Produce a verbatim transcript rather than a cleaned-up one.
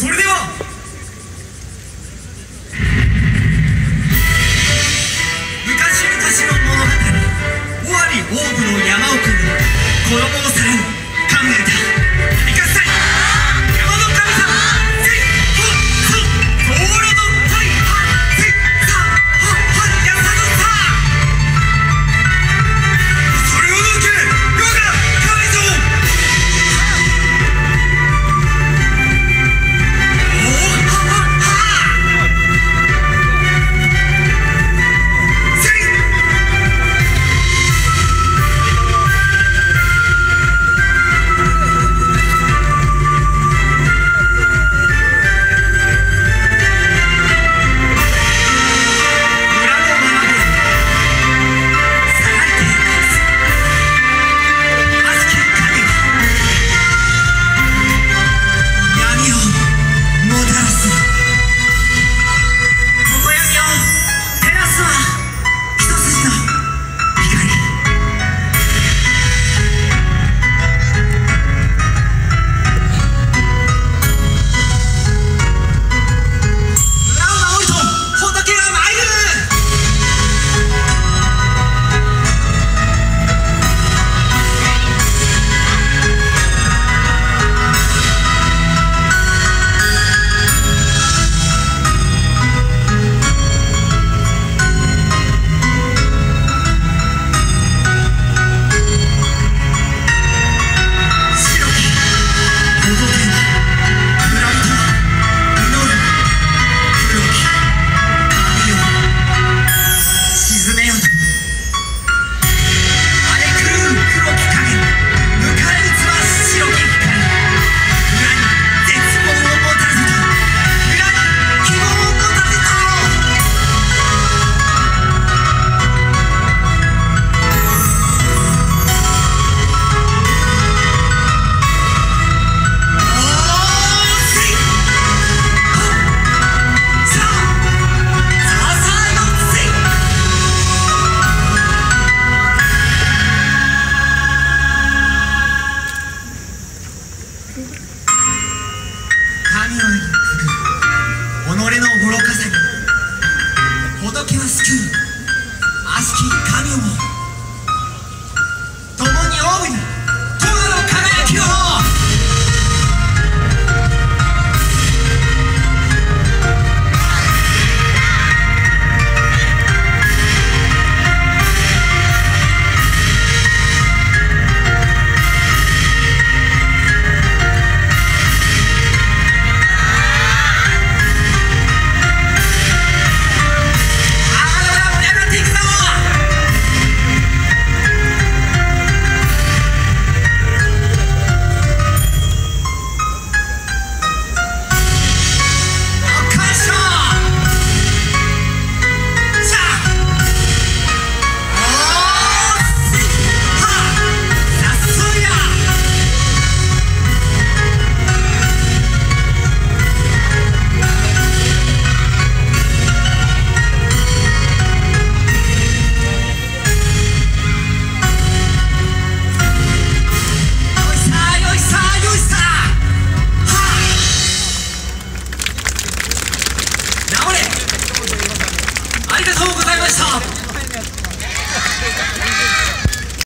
それでは昔々の物語、尾張王部の山奥に衣をさらぬ神がいた。大合祭山の神様、せいほっほっとおろのはいはせいさははやさのさ。それを抜けよが神像。おおはははせい神は言う、己の愚かさに仏は救う。悪しき神をも共に王部に友の輝きを。